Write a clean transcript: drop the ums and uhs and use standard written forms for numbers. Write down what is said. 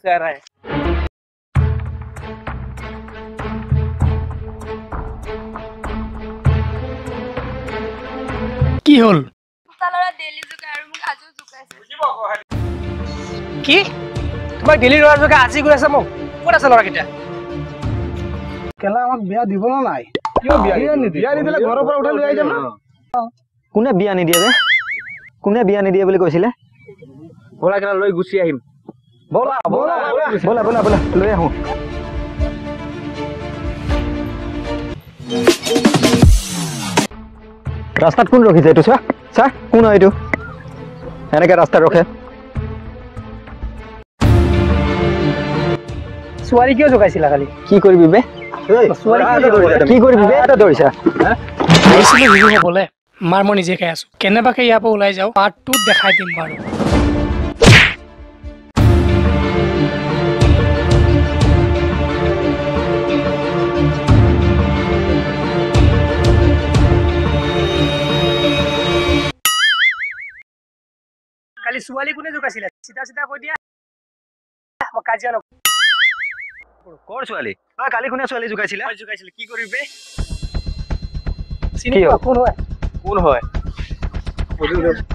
से आ रहा है। কি হল কি তোমাক দিল্লী ল'ৰা জোকে আজি গৈ আছে মোক ক'ত আছে ল'ৰাকেইটা কেলা আমাক বিয়া দিব না নাই কিয় বিয়া নিদিলে ঘৰৰ পৰা উঠাই লৈ আহি যাম কোনে বিয়া নিদিয়ে বে কোনে বিয়া নিদিয়ে বুলি কৈছিলে বলা কেলা লৈ গুচি আহিম বলা বলা বলা বলা বলা লৈ আহো ৰাস্তাত কোন ৰখিছে এইটো চা চা কোন হয় এইটো এনেকে ৰাস্তাত ৰখে ছোৱালী কিয় জোকাইছিলা খালি কি কৰিবি বে কি কৰিবি বে এটা ধৰিছা আহিছিলো বিহু হ'বলে মাৰ মই নিজে খাই আছো কেনেবাকে ইয়াৰ পৰা ওলাই যাওঁ পাৰ্ট 2 দেখাই দিম বাৰু কালি ছোৱালী কোনে জোকাইছিলে চিধা চিধা কৈ দিয়া মই কাজিয়া নকৰো কৰ ছোৱালী কালি কোনে ছোৱালী জোকাইছিলে মই জোকাইছিলে কি কৰিবি চিনি কোন হয় কোন হয়